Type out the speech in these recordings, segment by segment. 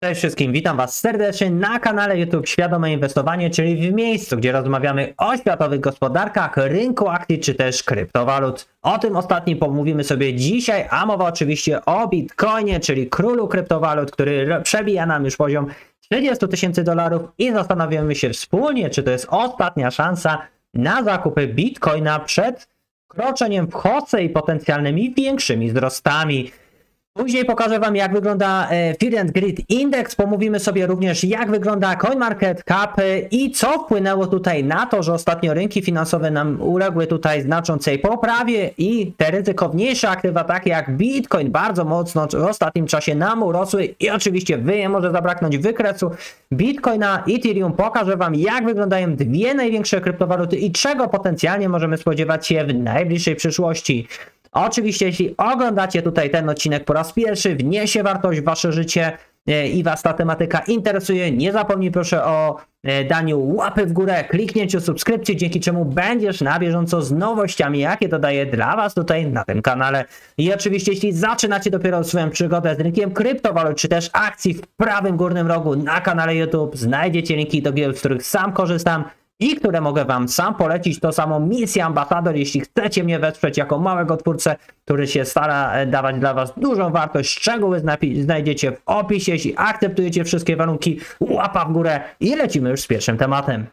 Cześć wszystkim, witam Was serdecznie na kanale YouTube Świadome Inwestowanie, czyli w miejscu, gdzie rozmawiamy o światowych gospodarkach, rynku akcji czy też kryptowalut. O tym ostatnim pomówimy sobie dzisiaj, a mowa oczywiście o Bitcoinie, czyli królu kryptowalut, który przebija nam już poziom 30 tysięcy dolarów i zastanowimy się wspólnie, czy to jest ostatnia szansa na zakupy Bitcoina przed kroczeniem w hoce i potencjalnymi większymi wzrostami. Później pokażę Wam, jak wygląda Fear and Greed Index. Pomówimy sobie również, jak wygląda CoinMarketCap i co wpłynęło tutaj na to, że ostatnio rynki finansowe nam uległy tutaj znaczącej poprawie i te ryzykowniejsze aktywa, takie jak Bitcoin, bardzo mocno w ostatnim czasie nam urosły i oczywiście może zabraknąć wykresu Bitcoina, Ethereum. Pokażę Wam, jak wyglądają dwie największe kryptowaluty i czego potencjalnie możemy spodziewać się w najbliższej przyszłości. Oczywiście, jeśli oglądacie tutaj ten odcinek po raz pierwszy, wniesie wartość w Wasze życie i Was ta tematyka interesuje, nie zapomnij proszę o daniu łapy w górę, kliknięciu subskrypcji, dzięki czemu będziesz na bieżąco z nowościami, jakie dodaję dla Was tutaj na tym kanale. I oczywiście, jeśli zaczynacie dopiero swoją przygodę z rynkiem kryptowalut, czy też akcji, w prawym górnym rogu na kanale YouTube znajdziecie linki do gier, z których sam korzystam i które mogę Wam sam polecić. To samo misja ambasador, jeśli chcecie mnie wesprzeć jako małego twórcę, który się stara dawać dla Was dużą wartość. Szczegóły znajdziecie w opisie. Jeśli akceptujecie wszystkie warunki, łapa w górę i lecimy już z pierwszym tematem.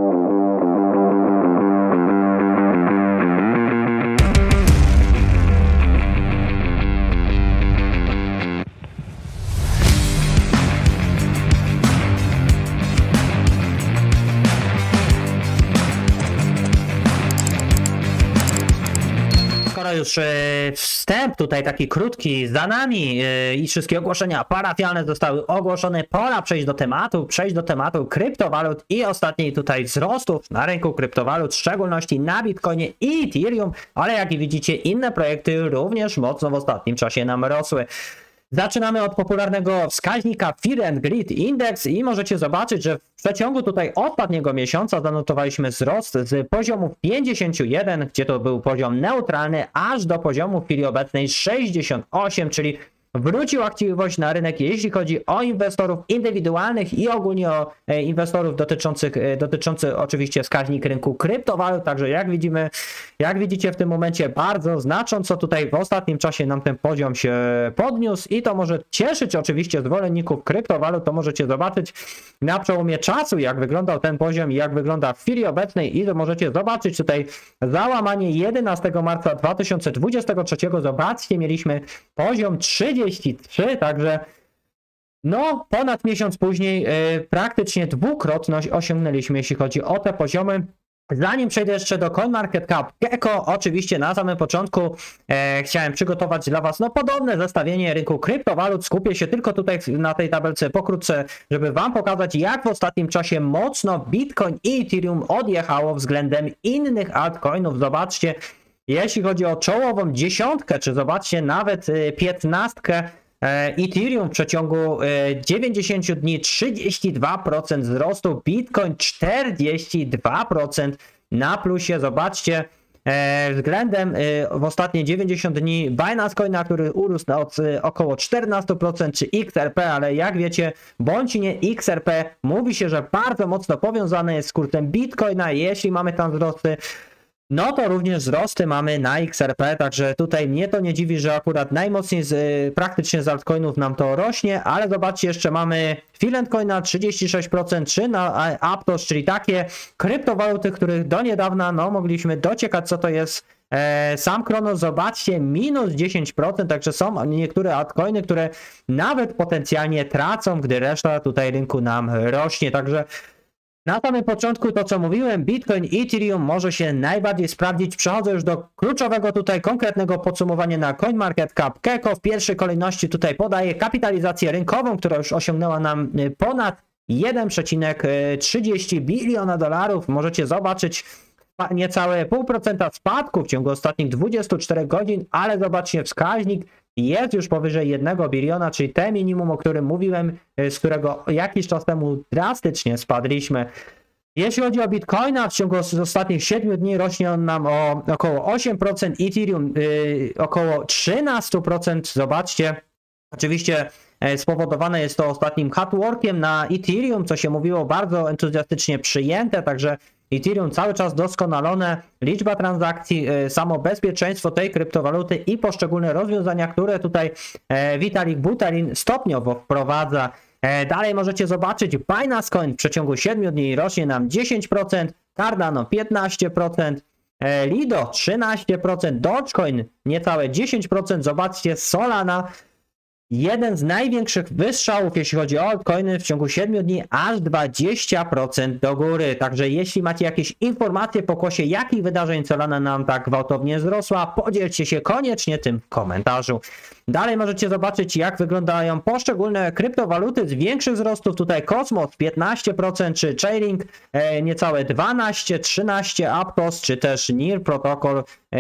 Już wstęp tutaj taki krótki za nami i wszystkie ogłoszenia parafialne zostały ogłoszone. Pora przejść do tematu kryptowalut i ostatniej tutaj wzrostów na rynku kryptowalut, w szczególności na Bitcoinie i Ethereum, ale jak widzicie, inne projekty również mocno w ostatnim czasie nam rosły. Zaczynamy od popularnego wskaźnika Fear and Greed Index i możecie zobaczyć, że w przeciągu tutaj ostatniego miesiąca zanotowaliśmy wzrost z poziomu 51, gdzie to był poziom neutralny, aż do poziomu w chwili obecnej 68, czyli wrócił aktywność na rynek, jeśli chodzi o inwestorów indywidualnych i ogólnie o inwestorów dotyczący oczywiście wskaźnik rynku kryptowalut. Także jak widzicie w tym momencie bardzo znacząco tutaj w ostatnim czasie nam ten poziom się podniósł i to może cieszyć oczywiście zwolenników kryptowalut. To możecie zobaczyć na przełomie czasu, jak wyglądał ten poziom i jak wygląda w chwili obecnej i to możecie zobaczyć tutaj załamanie 11 marca 2023. Zobaczcie, mieliśmy poziom 33, także no ponad miesiąc później praktycznie dwukrotność osiągnęliśmy, jeśli chodzi o te poziomy. Zanim przejdę jeszcze do CoinMarketCap Gecko, oczywiście na samym początku chciałem przygotować dla Was podobne zestawienie rynku kryptowalut. Skupię się tylko tutaj na tej tabelce pokrótce, żeby Wam pokazać, jak w ostatnim czasie mocno Bitcoin i Ethereum odjechało względem innych altcoinów. Zobaczcie, jeśli chodzi o czołową dziesiątkę, czy zobaczcie nawet 15, Ethereum w przeciągu 90 dni 32% wzrostu, Bitcoin 42% na plusie. Zobaczcie, względem w ostatnie 90 dni Binance Coina, który urósł od około 14%, czy XRP, ale jak wiecie, bądź nie XRP, mówi się, że bardzo mocno powiązane jest z kursem Bitcoina. Jeśli mamy tam wzrosty, no to również wzrosty mamy na XRP, także tutaj mnie to nie dziwi, że akurat najmocniej praktycznie z altcoinów nam to rośnie, ale zobaczcie, jeszcze mamy Filecoina 36%, czy na Aptos, czyli takie kryptowaluty, których do niedawna mogliśmy dociekać, co to jest. Sam Kronos, zobaczcie, minus 10%, także są niektóre altcoiny, które nawet potencjalnie tracą, gdy reszta tutaj rynku nam rośnie, także na samym początku to, co mówiłem, Bitcoin i Ethereum może się najbardziej sprawdzić. Przechodzę już do kluczowego tutaj konkretnego podsumowania na CoinMarketCap Gecko. W pierwszej kolejności tutaj podaję kapitalizację rynkową, która już osiągnęła nam ponad 1,30 biliona dolarów. Możecie zobaczyć niecałe 0,5% spadku w ciągu ostatnich 24 godzin, ale zobaczcie, wskaźnik jest już powyżej 1 biliona, czyli te minimum, o którym mówiłem, z którego jakiś czas temu drastycznie spadliśmy. Jeśli chodzi o Bitcoina, w ciągu ostatnich 7 dni rośnie on nam o około 8%, Ethereum około 13%. Zobaczcie, oczywiście Spowodowane jest to ostatnim hardworkiem na Ethereum, co się mówiło bardzo entuzjastycznie przyjęte, także Ethereum cały czas doskonalone, liczba transakcji, samo bezpieczeństwo tej kryptowaluty i poszczególne rozwiązania, które tutaj Vitalik Buterin stopniowo wprowadza. Dalej możecie zobaczyć Binance Coin w przeciągu 7 dni rośnie nam 10%, Cardano 15%, Lido 13%, Dogecoin niecałe 10%, zobaczcie Solana, jeden z największych wystrzałów, jeśli chodzi o altcoiny w ciągu 7 dni, aż 20% do góry. Także jeśli macie jakieś informacje po kłosie, jakich wydarzeń Solana nam tak gwałtownie wzrosła, podzielcie się koniecznie tym w komentarzu. Dalej możecie zobaczyć, jak wyglądają poszczególne kryptowaluty z większych wzrostów. Tutaj Cosmos 15%, czy Chainlink niecałe 12%, 13%, Aptos, czy też NIR Protocol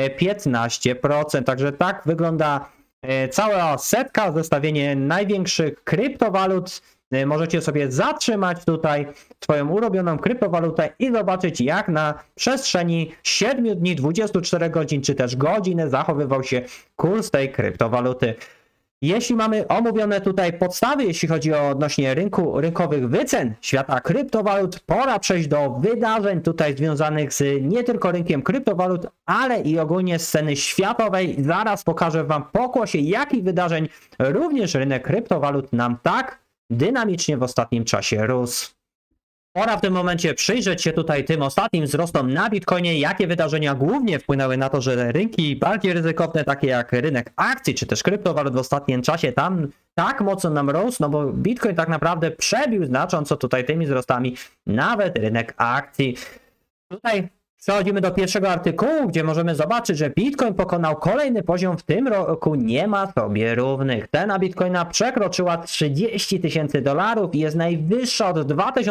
15%. Także tak wygląda cała setka, zestawienie największych kryptowalut. Możecie sobie zatrzymać tutaj swoją ulubioną kryptowalutę i zobaczyć, jak na przestrzeni 7 dni, 24 godzin czy też godziny zachowywał się kurs tej kryptowaluty. Jeśli mamy omówione tutaj podstawy, jeśli chodzi o odnośnie rynkowych wycen świata kryptowalut, pora przejść do wydarzeń tutaj związanych z nie tylko rynkiem kryptowalut, ale i ogólnie sceny światowej. Zaraz pokażę wam po kłosie, jakich wydarzeń również rynek kryptowalut nam tak dynamicznie w ostatnim czasie rósł. Pora w tym momencie przyjrzeć się tutaj tym ostatnim wzrostom na Bitcoinie, jakie wydarzenia głównie wpłynęły na to, że rynki bardziej ryzykowne, takie jak rynek akcji czy też kryptowalut w ostatnim czasie tam tak mocno nam rósł, no bo Bitcoin tak naprawdę przebił znacząco tutaj tymi wzrostami nawet rynek akcji. Tutaj przechodzimy do pierwszego artykułu, gdzie możemy zobaczyć, że Bitcoin pokonał kolejny poziom w tym roku, nie ma sobie równych. Cena Bitcoina przekroczyła $30 000 i jest najwyższa od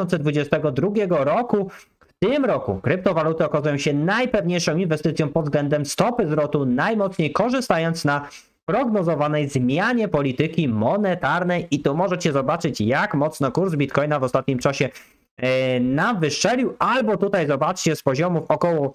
2022 roku. W tym roku kryptowaluty okazują się najpewniejszą inwestycją pod względem stopy zwrotu, najmocniej korzystając na prognozowanej zmianie polityki monetarnej. I tu możecie zobaczyć, jak mocno kurs Bitcoina w ostatnim czasie nam wystrzelił, albo tutaj zobaczcie z poziomów około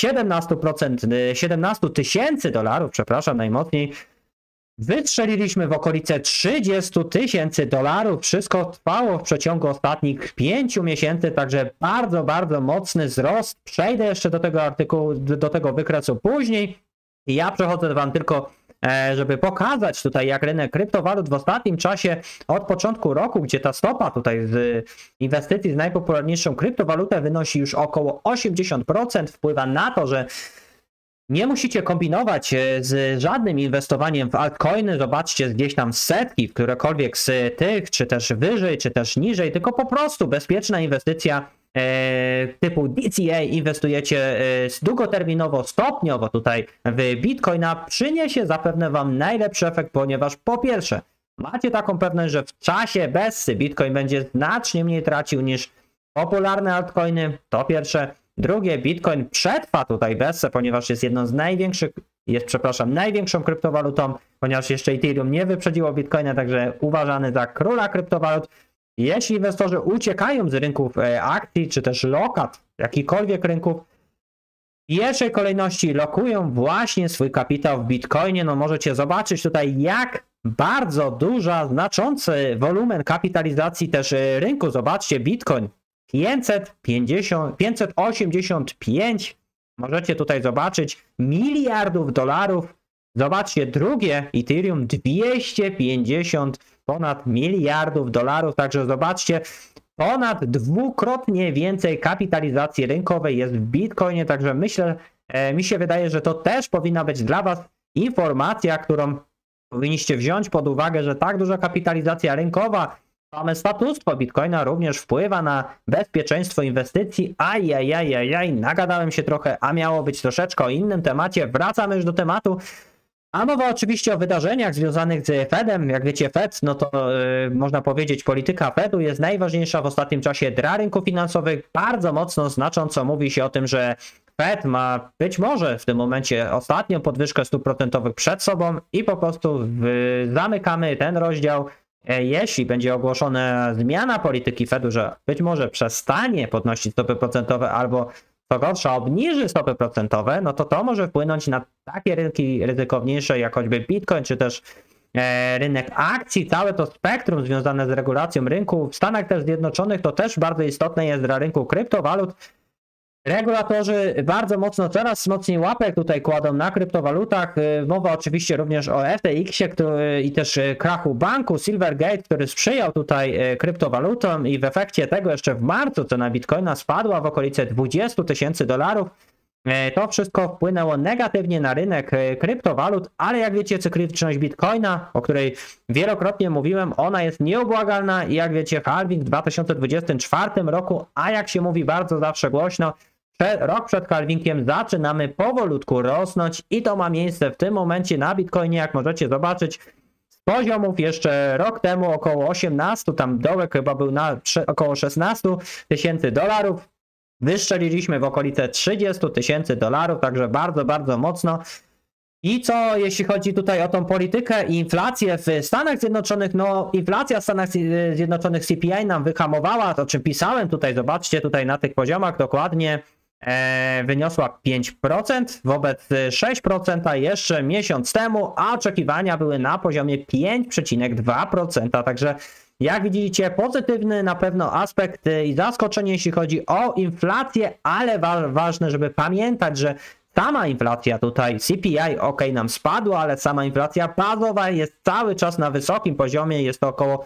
17%, 17 000 dolarów, przepraszam, najmocniej wystrzeliliśmy w okolice 30 000 dolarów. Wszystko trwało w przeciągu ostatnich 5 miesięcy, także bardzo, bardzo mocny wzrost. Przejdę jeszcze do tego artykułu, do tego wykresu później. Ja przechodzę wam tylko, żeby pokazać tutaj, jak rynek kryptowalut w ostatnim czasie od początku roku, gdzie ta stopa tutaj z inwestycji z najpopularniejszą kryptowalutę wynosi już około 80%, wpływa na to, że nie musicie kombinować z żadnym inwestowaniem w altcoiny. Zobaczcie gdzieś tam setki, w którekolwiek z tych, czy też wyżej, czy też niżej, tylko po prostu bezpieczna inwestycja typu DCA, inwestujecie długoterminowo, stopniowo tutaj w Bitcoina, przyniesie zapewne wam najlepszy efekt, ponieważ po pierwsze macie taką pewność, że w czasie bessy Bitcoin będzie znacznie mniej tracił niż popularne altcoiny, to pierwsze. Drugie, Bitcoin przetrwa tutaj bessę, ponieważ jest jedną z największych, największą kryptowalutą, ponieważ jeszcze Ethereum nie wyprzedziło Bitcoina, także uważany za króla kryptowalut. Jeśli inwestorzy uciekają z rynków akcji, czy też lokat, jakichkolwiek rynków, w pierwszej kolejności lokują właśnie swój kapitał w Bitcoinie. No możecie zobaczyć tutaj, jak bardzo duża, znaczący wolumen kapitalizacji też rynku. Zobaczcie, Bitcoin 585, możecie tutaj zobaczyć, miliardów dolarów. Zobaczcie, drugie Ethereum 250 ponad miliardów dolarów, także zobaczcie, ponad dwukrotnie więcej kapitalizacji rynkowej jest w Bitcoinie, także myślę, mi się wydaje, że to też powinna być dla was informacja, którą powinniście wziąć pod uwagę, że tak duża kapitalizacja rynkowa, same statusstwo Bitcoina również wpływa na bezpieczeństwo inwestycji. Ajajajajaj, nagadałem się trochę, a miało być troszeczkę o innym temacie. Wracamy już do tematu. A mowa oczywiście o wydarzeniach związanych z Fedem. Jak wiecie, Fed, no to można powiedzieć, polityka Fedu jest najważniejsza w ostatnim czasie dla rynków finansowych. Bardzo mocno, znacząco mówi się o tym, że Fed ma być może w tym momencie ostatnią podwyżkę stóp procentowych przed sobą i po prostu zamykamy ten rozdział. Jeśli będzie ogłoszona zmiana polityki Fedu, że być może przestanie podnosić stopy procentowe albo co gorsza obniży stopy procentowe, no to to może wpłynąć na takie rynki ryzykowniejsze jak choćby Bitcoin czy też rynek akcji, całe to spektrum związane z regulacją rynku. W Stanach też Zjednoczonych to też bardzo istotne jest dla rynku kryptowalut. Regulatorzy bardzo mocno, coraz mocniej łapek tutaj kładą na kryptowalutach. Mowa oczywiście również o FTX-ie i też krachu banku Silvergate, który sprzyjał tutaj kryptowalutom i w efekcie tego jeszcze w marcu cena Bitcoina spadła w okolice $20,000. To wszystko wpłynęło negatywnie na rynek kryptowalut, ale jak wiecie, cykliczność Bitcoina, o której wielokrotnie mówiłem, ona jest nieubłagalna i jak wiecie, halving w 2024 roku, a jak się mówi bardzo zawsze głośno, rok przed halvingiem zaczynamy powolutku rosnąć i to ma miejsce w tym momencie na Bitcoinie, jak możecie zobaczyć, z poziomów jeszcze rok temu około 18, tam dołek chyba był na około $16,000. Wystrzeliliśmy w okolice $30,000, także bardzo, bardzo mocno. I co jeśli chodzi tutaj o tą politykę i inflację w Stanach Zjednoczonych, no inflacja w Stanach Zjednoczonych CPI nam wyhamowała, o czym pisałem tutaj, zobaczcie tutaj na tych poziomach dokładnie, wyniosła 5% wobec 6% jeszcze miesiąc temu, a oczekiwania były na poziomie 5,2%, także jak widzicie, pozytywny na pewno aspekt i zaskoczenie, jeśli chodzi o inflację, ale ważne, żeby pamiętać, że sama inflacja tutaj, CPI, ok, nam spadła, ale sama inflacja bazowa jest cały czas na wysokim poziomie, jest to około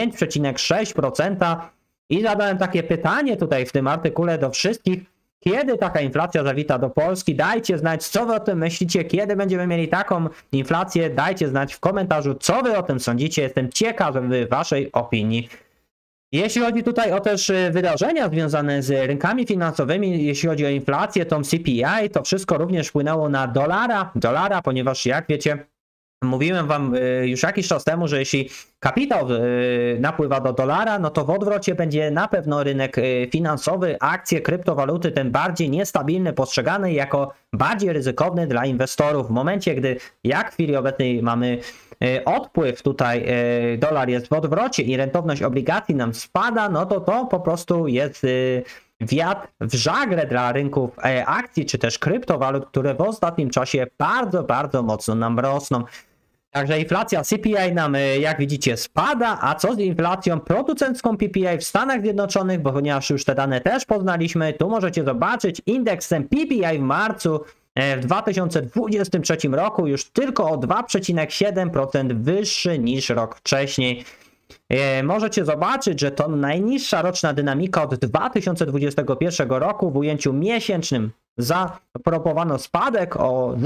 5,6%. I zadałem takie pytanie tutaj w tym artykule do wszystkich, kiedy taka inflacja zawita do Polski? Dajcie znać, co wy o tym myślicie, kiedy będziemy mieli taką inflację, dajcie znać w komentarzu, co wy o tym sądzicie, jestem ciekawy waszej opinii. Jeśli chodzi tutaj o też wydarzenia związane z rynkami finansowymi, jeśli chodzi o inflację, tą CPI, to wszystko również wpłynęło na dolara, ponieważ jak wiecie, mówiłem wam już jakiś czas temu, że jeśli kapitał napływa do dolara, no to w odwrocie będzie na pewno rynek finansowy, akcje, kryptowaluty, ten bardziej niestabilny, postrzegany jako bardziej ryzykowny dla inwestorów. W momencie, gdy jak w chwili obecnej mamy odpływ tutaj, dolar jest w odwrocie i rentowność obligacji nam spada, no to po prostu jest wiatr w żagle dla rynków akcji czy też kryptowalut, które w ostatnim czasie bardzo, bardzo mocno nam rosną. Także inflacja CPI nam, jak widzicie, spada, a co z inflacją producencką PPI w Stanach Zjednoczonych, bo ponieważ już te dane też poznaliśmy, tu możecie zobaczyć indeksem PPI w marcu w 2023 roku już tylko o 2,7% wyższy niż rok wcześniej. Możecie zobaczyć, że to najniższa roczna dynamika od 2021 roku. W ujęciu miesięcznym zaproponowano spadek o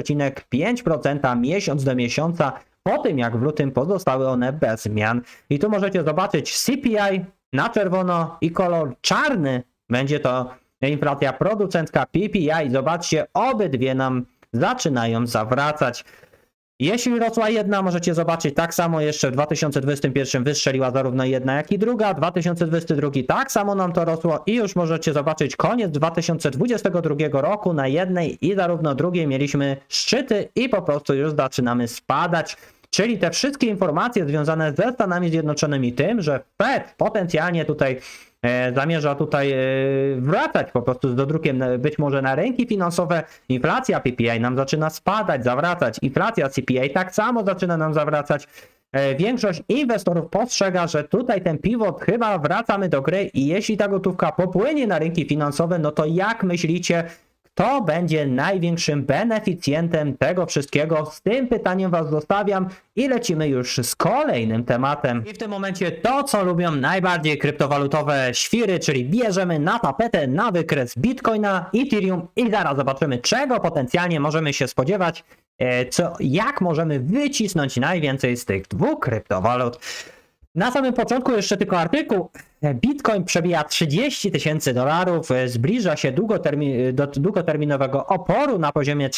0,5% miesiąc do miesiąca, po tym jak w lutym pozostały one bez zmian. I tu możecie zobaczyć CPI na czerwono i kolor czarny będzie to inflacja producencka PPI. Zobaczcie, obydwie nam zaczynają zawracać. Jeśli rosła jedna, możecie zobaczyć tak samo jeszcze w 2021 wystrzeliła zarówno jedna, jak i druga. 2022 tak samo nam to rosło i już możecie zobaczyć koniec 2022 roku na jednej i zarówno drugiej mieliśmy szczyty i po prostu już zaczynamy spadać. Czyli te wszystkie informacje związane ze Stanami Zjednoczonymi, tym, że Fed potencjalnie tutaj zamierza tutaj wracać po prostu z dodrukiem być może na rynki finansowe. Inflacja PPI nam zaczyna spadać, zawracać. Inflacja CPI tak samo zaczyna nam zawracać. Większość inwestorów postrzega, że tutaj ten pivot chyba wracamy do gry i jeśli ta gotówka popłynie na rynki finansowe, no to jak myślicie, kto będzie największym beneficjentem tego wszystkiego? Z tym pytaniem was zostawiam i lecimy już z kolejnym tematem. I w tym momencie to, co lubią najbardziej kryptowalutowe świry, czyli bierzemy na tapetę na wykres Bitcoina, Ethereum i zaraz zobaczymy, czego potencjalnie możemy się spodziewać, jak możemy wycisnąć najwięcej z tych dwóch kryptowalut. Na samym początku jeszcze tylko artykuł. Bitcoin przebija $30,000, zbliża się do długoterminowego oporu na poziomie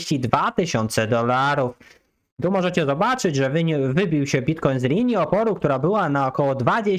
$32,000. Tu możecie zobaczyć, że wybił się Bitcoin z linii oporu, która była na około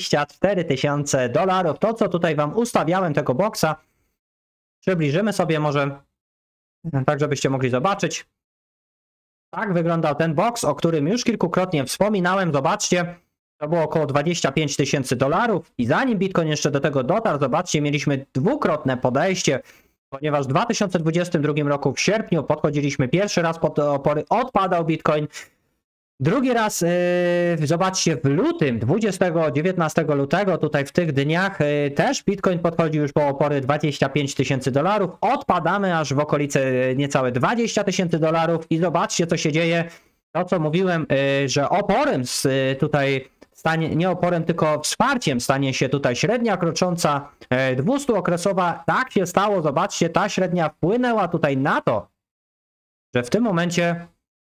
$24,000. To, co tutaj wam ustawiałem tego boksa, przybliżymy sobie może, tak żebyście mogli zobaczyć. Tak wyglądał ten boks, o którym już kilkukrotnie wspominałem. Zobaczcie. To było około $25,000 i zanim Bitcoin jeszcze do tego dotarł, zobaczcie, mieliśmy dwukrotne podejście, ponieważ w 2022 roku w sierpniu podchodziliśmy pierwszy raz pod te opory, odpadał Bitcoin. Drugi raz, zobaczcie, w lutym, 19 lutego, tutaj w tych dniach też Bitcoin podchodzi już po opory 25 tysięcy dolarów. Odpadamy aż w okolice niecałe 20 tysięcy dolarów i zobaczcie, co się dzieje. To, co mówiłem, że oporem tutaj stanie, nie oporem, tylko wsparciem stanie się tutaj średnia krocząca 200-okresowa. Tak się stało, zobaczcie, ta średnia wpłynęła tutaj na to, że w tym momencie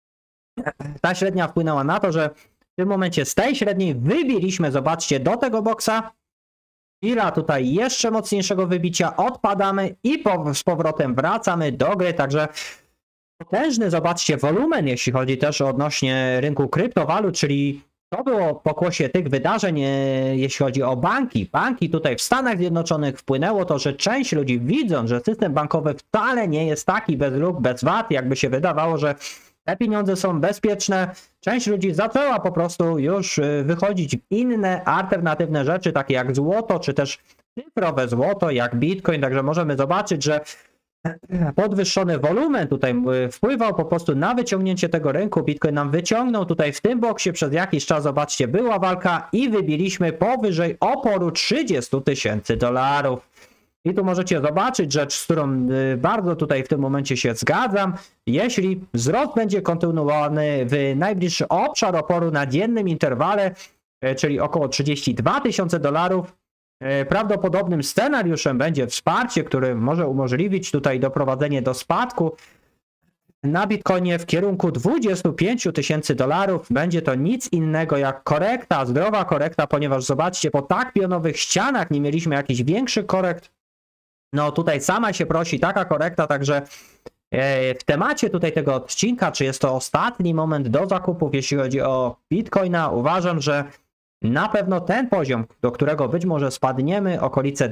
ta średnia wpłynęła na to, że w tym momencie z tej średniej wybiliśmy, zobaczcie, do tego boksa. Chwila tutaj jeszcze mocniejszego wybicia, odpadamy i z powrotem wracamy do gry, także potężny, zobaczcie, wolumen, jeśli chodzi też odnośnie rynku kryptowalut, czyli to było pokłosie tych wydarzeń, jeśli chodzi o banki. Banki tutaj w Stanach Zjednoczonych wpłynęło to, że część ludzi, widząc, że system bankowy wcale nie jest taki bez luk, bez wad, jakby się wydawało, że te pieniądze są bezpieczne. Część ludzi zaczęła po prostu już wychodzić w inne, alternatywne rzeczy, takie jak złoto, czy też cyfrowe złoto, jak Bitcoin. Także możemy zobaczyć, że podwyższony wolumen tutaj wpływał po prostu na wyciągnięcie tego rynku. Bitcoin nam wyciągnął tutaj w tym boksie przez jakiś czas, zobaczcie, była walka i wybiliśmy powyżej oporu 30 tysięcy dolarów. I tu możecie zobaczyć rzecz, z którą bardzo tutaj w tym momencie się zgadzam. Jeśli wzrost będzie kontynuowany w najbliższy obszar oporu na dziennym interwale, czyli około 32 tysiące dolarów, prawdopodobnym scenariuszem będzie wsparcie, które może umożliwić tutaj doprowadzenie do spadku na Bitcoinie w kierunku 25 tysięcy dolarów. Będzie to nic innego jak korekta, zdrowa korekta, ponieważ zobaczcie, po tak pionowych ścianach nie mieliśmy jakichś większych korekt. No tutaj sama się prosi taka korekta, także w temacie tutaj tego odcinka, czy jest to ostatni moment do zakupów, jeśli chodzi o Bitcoina, uważam, że na pewno ten poziom, do którego być może spadniemy, okolice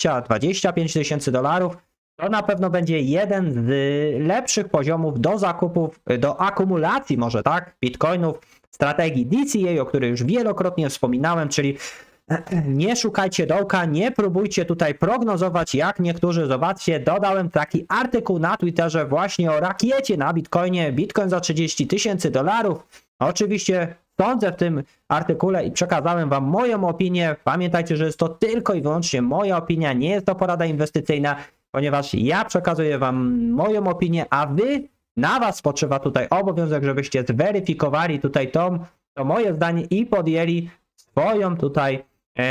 20-25 tysięcy dolarów, to na pewno będzie jeden z lepszych poziomów do zakupów, do akumulacji może tak, Bitcoinów, strategii DCA, o której już wielokrotnie wspominałem, czyli nie szukajcie dołka, nie próbujcie tutaj prognozować jak niektórzy. Zobaczcie, dodałem taki artykuł na Twitterze właśnie o rakiecie na Bitcoinie, Bitcoin za 30 tysięcy dolarów. Oczywiście sądzę w tym artykule i przekazałem wam moją opinię. Pamiętajcie, że jest to tylko i wyłącznie moja opinia, nie jest to porada inwestycyjna, ponieważ ja przekazuję wam moją opinię, a wy, na was spoczywa tutaj obowiązek, żebyście zweryfikowali tutaj to moje zdanie i podjęli swoją tutaj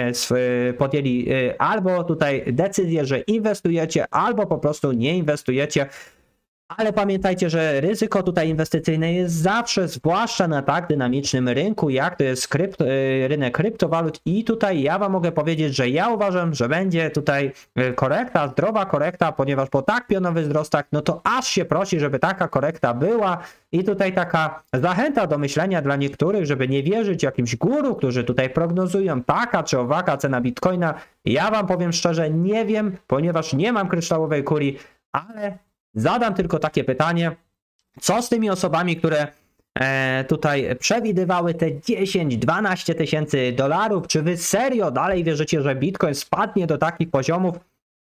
albo tutaj decyzję, że inwestujecie, albo po prostu nie inwestujecie. Ale pamiętajcie, że ryzyko tutaj inwestycyjne jest zawsze, zwłaszcza na tak dynamicznym rynku, jak to jest rynek kryptowalut. I tutaj ja wam mogę powiedzieć, że ja uważam, że będzie tutaj korekta, zdrowa korekta, ponieważ po tak pionowych wzrostach, no to aż się prosi, żeby taka korekta była. I tutaj taka zachęta do myślenia dla niektórych, żeby nie wierzyć jakimś guru, którzy tutaj prognozują taka czy owaka cena Bitcoina. Ja wam powiem szczerze, nie wiem, ponieważ nie mam kryształowej kuli, ale zadam tylko takie pytanie, co z tymi osobami, które tutaj przewidywały te 10-12 tysięcy dolarów? Czy wy serio dalej wierzycie, że Bitcoin spadnie do takich poziomów?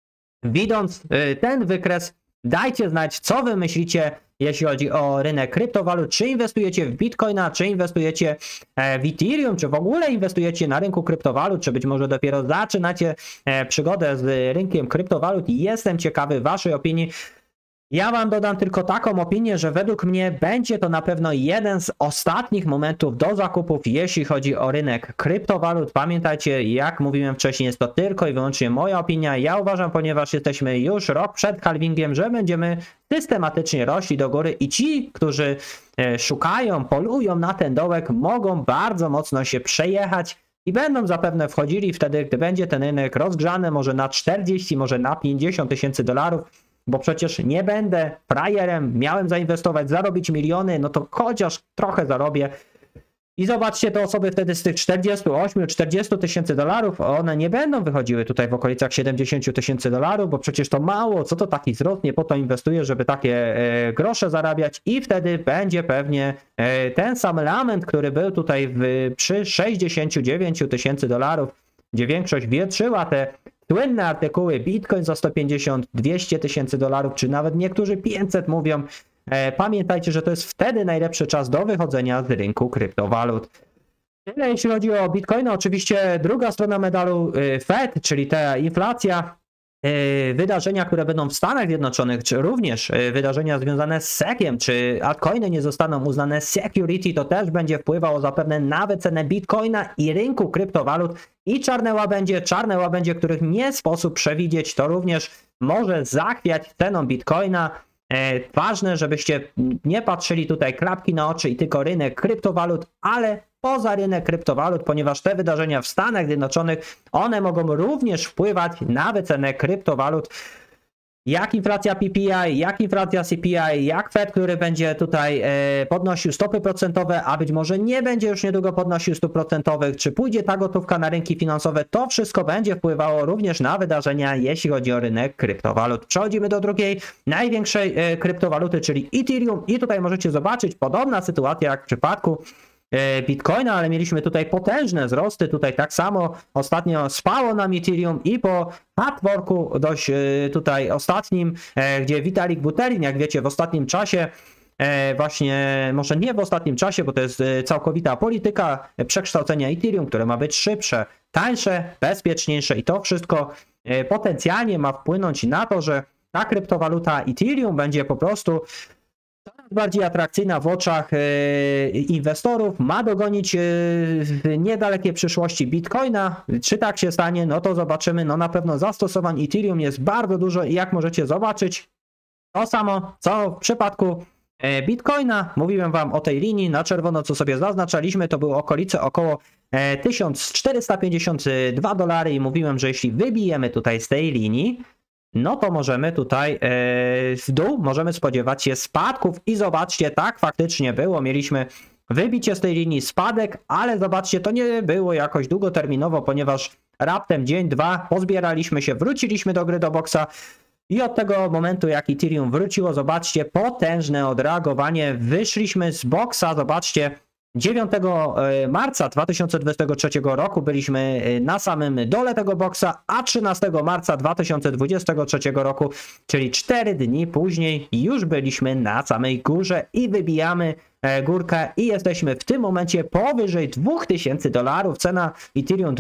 Widząc ten wykres, dajcie znać, co wy myślicie, jeśli chodzi o rynek kryptowalut. Czy inwestujecie w Bitcoina, czy inwestujecie w Ethereum, czy w ogóle inwestujecie na rynku kryptowalut, czy być może dopiero zaczynacie przygodę z rynkiem kryptowalut? Jestem ciekawy waszej opinii. Ja wam dodam tylko taką opinię, że według mnie będzie to na pewno jeden z ostatnich momentów do zakupów, jeśli chodzi o rynek kryptowalut. Pamiętajcie, jak mówiłem wcześniej, jest to tylko i wyłącznie moja opinia. Ja uważam, ponieważ jesteśmy już rok przed halvingiem, że będziemy systematycznie rośli do góry i ci, którzy szukają, polują na ten dołek, mogą bardzo mocno się przejechać i będą zapewne wchodzili wtedy, gdy będzie ten rynek rozgrzany może na 40, może na 50 tysięcy dolarów. Bo przecież nie będę frajerem, miałem zainwestować, zarobić miliony, no to chociaż trochę zarobię. I zobaczcie, te osoby wtedy z tych 48-40 tysięcy dolarów, one nie będą wychodziły tutaj w okolicach 70 tysięcy dolarów, bo przecież to mało, co to taki wzrost, nie po to inwestuję, żeby takie grosze zarabiać i wtedy będzie pewnie ten sam lament, który był tutaj przy 69 tysięcy dolarów, gdzie większość wietrzyła te słynne artykuły Bitcoin za 150, 200 tysięcy dolarów, czy nawet niektórzy 500 mówią, Pamiętajcie, że to jest wtedy najlepszy czas do wychodzenia z rynku kryptowalut. Tyle jeśli chodzi o Bitcoina. Oczywiście druga strona medalu Fed, czyli ta inflacja, wydarzenia, które będą w Stanach Zjednoczonych, czy również wydarzenia związane z SEC-iem, czy altcoiny nie zostaną uznane security, to też będzie wpływało zapewne na wycenę Bitcoina i rynku kryptowalut i czarne łabędzie, których nie sposób przewidzieć, to również może zachwiać ceną Bitcoina. Ważne, żebyście nie patrzyli tutaj klapki na oczy i tylko rynek kryptowalut, ale poza rynek kryptowalut, ponieważ te wydarzenia w Stanach Zjednoczonych, one mogą również wpływać na wycenę kryptowalut. Jak inflacja PPI, jak inflacja CPI, jak Fed, który będzie tutaj podnosił stopy procentowe, a być może nie będzie już niedługo podnosił stóp procentowych, czy pójdzie ta gotówka na rynki finansowe, to wszystko będzie wpływało również na wydarzenia, jeśli chodzi o rynek kryptowalut. Przechodzimy do drugiej, największej kryptowaluty, czyli Ethereum i tutaj możecie zobaczyć podobna sytuacja jak w przypadku Bitcoina, ale mieliśmy tutaj potężne wzrosty, tutaj tak samo ostatnio spało nam Ethereum i po hard forku dość tutaj ostatnim, gdzie Vitalik Buterin, jak wiecie, w ostatnim czasie, właśnie może nie w ostatnim czasie, bo to jest całkowita polityka przekształcenia Ethereum, które ma być szybsze, tańsze, bezpieczniejsze i to wszystko potencjalnie ma wpłynąć na to, że ta kryptowaluta Ethereum będzie po prostu coraz bardziej atrakcyjna w oczach inwestorów, ma dogonić w niedalekiej przyszłości Bitcoina. Czy tak się stanie? No to zobaczymy. No na pewno zastosowań Ethereum jest bardzo dużo i jak możecie zobaczyć, to samo co w przypadku Bitcoina. Mówiłem wam o tej linii na czerwono, co sobie zaznaczaliśmy, to były okolice około $1452 i mówiłem, że jeśli wybijemy tutaj z tej linii, no to możemy tutaj w dół, możemy spodziewać się spadków i zobaczcie, tak faktycznie było, mieliśmy wybicie z tej linii, spadek, ale zobaczcie, to nie było jakoś długoterminowo, ponieważ raptem dzień, dwa pozbieraliśmy się, wróciliśmy do gry do boxa i od tego momentu jak Ethereum wróciło, zobaczcie, potężne odreagowanie, wyszliśmy z boxa, zobaczcie, 9 marca 2023 roku byliśmy na samym dole tego boksa, a 13 marca 2023 roku, czyli 4 dni później, już byliśmy na samej górze i wybijamy górkę i jesteśmy w tym momencie powyżej $2000. Cena Ethereum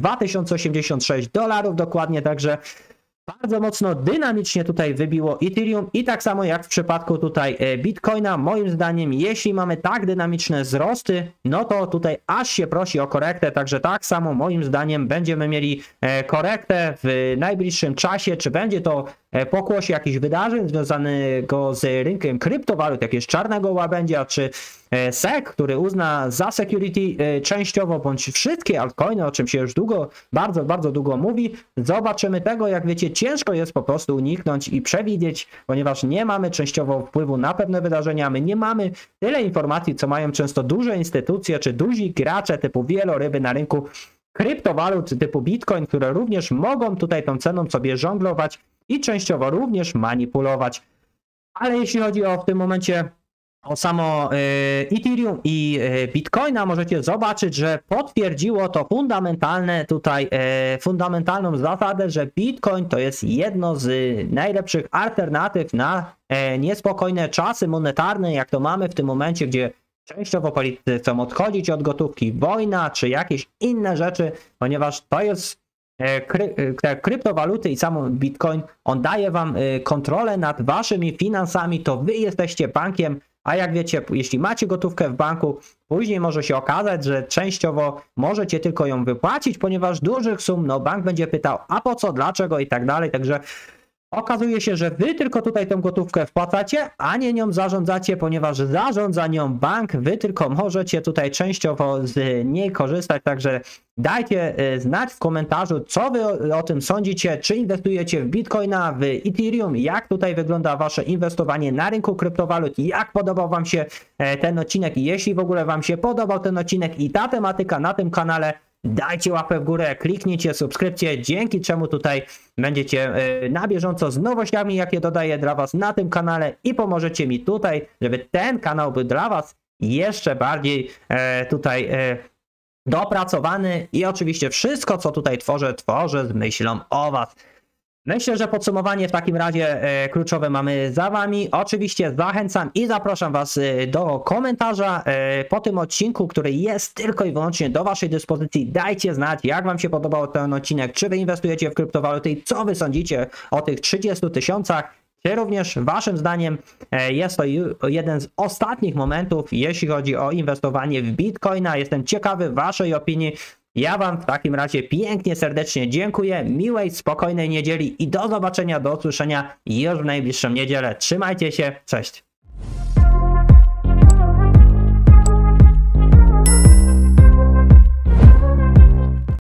$2086 dokładnie, także bardzo mocno dynamicznie tutaj wybiło Ethereum i tak samo jak w przypadku tutaj Bitcoina, moim zdaniem, jeśli mamy tak dynamiczne wzrosty, no to tutaj aż się prosi o korektę, także tak samo moim zdaniem będziemy mieli korektę w najbliższym czasie, czy będzie to pokłosie jakichś wydarzeń związanego z rynkiem kryptowalut, jakiegoś czarnego łabędzia, czy SEC, który uzna za security częściowo, bądź wszystkie altcoiny, o czym się już długo, bardzo długo mówi. Zobaczymy tego, jak wiecie, ciężko jest po prostu uniknąć i przewidzieć, ponieważ nie mamy częściowo wpływu na pewne wydarzenia, my nie mamy tyle informacji, co mają często duże instytucje, czy duzi gracze typu wieloryby na rynku kryptowalut typu Bitcoin, które również mogą tutaj tą ceną sobie żonglować i częściowo również manipulować. Ale jeśli chodzi o w tym momencie o samo Ethereum i Bitcoina, możecie zobaczyć, że potwierdziło to fundamentalną zasadę, że Bitcoin to jest jedno z najlepszych alternatyw na niespokojne czasy monetarne, jak to mamy w tym momencie, gdzie częściowo politycy chcą odchodzić od gotówki, wojna czy jakieś inne rzeczy, ponieważ to jest te kryptowaluty i sam Bitcoin, on daje wam kontrolę nad waszymi finansami, to wy jesteście bankiem, a jak wiecie, jeśli macie gotówkę w banku, później może się okazać, że częściowo możecie tylko ją wypłacić, ponieważ dużych sum, no bank będzie pytał, a po co, dlaczego i tak dalej, także okazuje się, że wy tylko tutaj tą gotówkę wpłacacie, a nie nią zarządzacie, ponieważ zarządza nią bank, wy tylko możecie tutaj częściowo z niej korzystać, także dajcie znać w komentarzu, co wy o tym sądzicie, czy inwestujecie w Bitcoina, w Ethereum, jak tutaj wygląda wasze inwestowanie na rynku kryptowalut, jak podobał wam się ten odcinek i jeśli w ogóle wam się podobał ten odcinek i ta tematyka na tym kanale, dajcie łapę w górę, kliknijcie subskrypcję, dzięki czemu tutaj będziecie na bieżąco z nowościami, jakie dodaję dla was na tym kanale i pomożecie mi tutaj, żeby ten kanał był dla was jeszcze bardziej tutaj dopracowany i oczywiście wszystko, co tutaj tworzę z myślą o was. Myślę, że podsumowanie w takim razie kluczowe mamy za wami. Oczywiście zachęcam i zapraszam was do komentarza po tym odcinku, który jest tylko i wyłącznie do waszej dyspozycji. Dajcie znać, jak wam się podobał ten odcinek, czy wy inwestujecie w kryptowaluty i co wy sądzicie o tych 30 000. Czy również waszym zdaniem jest to jeden z ostatnich momentów, jeśli chodzi o inwestowanie w Bitcoina. Jestem ciekawy waszej opinii. Ja wam w takim razie pięknie, serdecznie dziękuję. Miłej, spokojnej niedzieli i do zobaczenia, do usłyszenia już w najbliższą niedzielę. Trzymajcie się, cześć.